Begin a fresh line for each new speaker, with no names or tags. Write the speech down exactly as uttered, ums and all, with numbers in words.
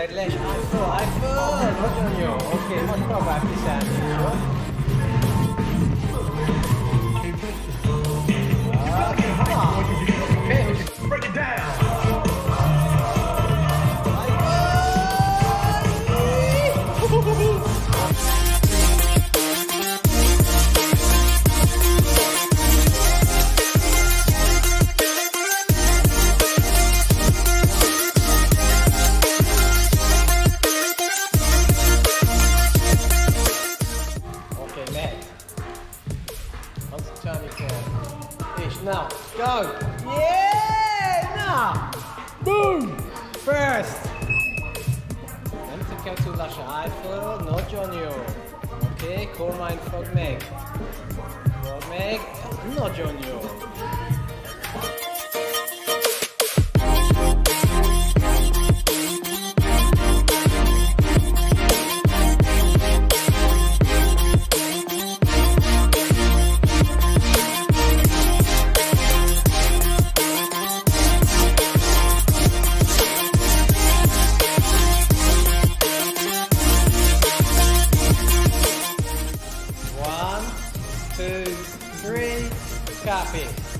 Szedd le, és állj föl, állj föl! Nagyon jó. Oké, okay, most próbálj kiszállni. Jó? Okay, break it down! Now, go! Yeah! Now! Boom! First! Nem kell túl lassan, állj föl, nagyon jó! Oké, okay, kormány fog meg! Fog meg, nagyon jó! Two, three, copy.